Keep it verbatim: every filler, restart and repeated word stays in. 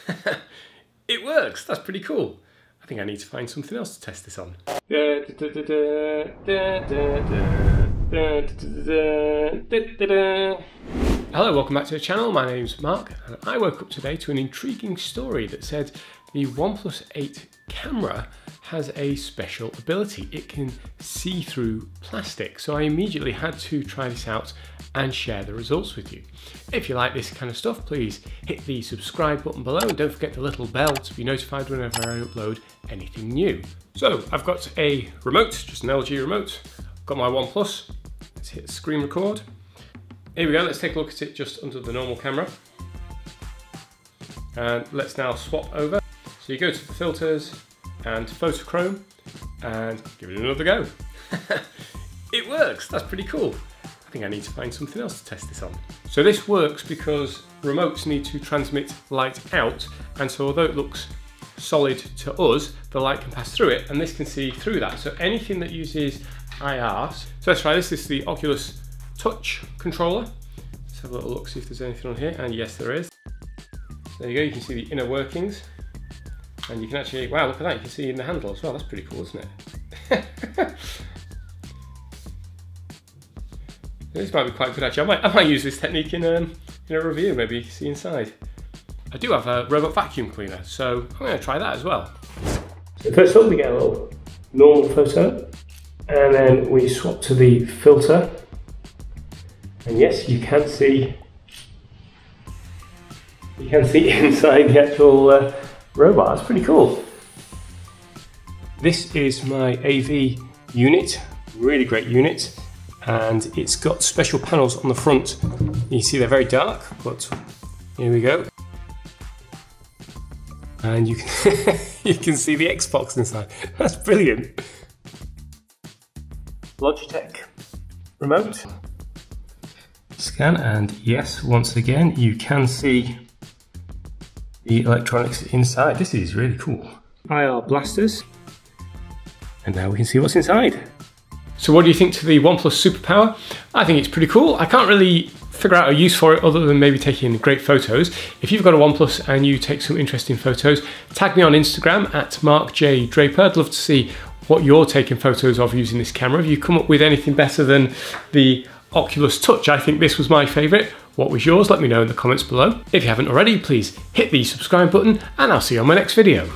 It works, that's pretty cool. I think I need to find something else to test this on. Hello, welcome back to the channel. My name's Mark and I woke up today to an intriguing story that said the OnePlus eight camera has a special ability. It can see through plastic. So I immediately had to try this out and share the results with you. If you like this kind of stuff, please hit the subscribe button below and don't forget the little bell to be notified whenever I upload anything new. So I've got a remote, just an L G remote. I've got my OnePlus. Let's hit screen record. Here we go, let's take a look at it just under the normal camera. And let's now swap over. So you go to the filters and photochrome and give it another go. It works, that's pretty cool. I think I need to find something else to test this on. So this works because remotes need to transmit light out, and so although it looks solid to us, the light can pass through it, and this can see through that. So anything that uses I R, so let's try this. This is the Oculus Touch controller. Let's have a little look, see if there's anything on here, and yes there is. So there you go, you can see the inner workings, and you can actually, wow, look at that, you can see in the handle as well. That's pretty cool, isn't it? This might be quite good actually. I might, I might use this technique in, um, in a review, maybe see inside. I do have a robot vacuum cleaner, so I'm going to try that as well. So first up we get a little normal photo, and then we swap to the filter. And yes, you can see, you can see inside the actual uh, robot. That's pretty cool. This is my A V unit, really great unit. And it's got special panels on the front. You see they're very dark, but here we go. And you can, you can see the Xbox inside. That's brilliant. Logitech remote. Scan, and yes, once again, you can see the electronics inside. This is really cool. I R blasters. And now we can see what's inside. So what do you think to the OnePlus Superpower? I think it's pretty cool. I can't really figure out a use for it other than maybe taking great photos. If you've got a OnePlus and you take some interesting photos, tag me on Instagram at mark j draper. I'd love to see what you're taking photos of using this camera. If you come up with anything better than the Oculus Touch, I think this was my favorite. What was yours? Let me know in the comments below. If you haven't already, please hit the subscribe button and I'll see you on my next video.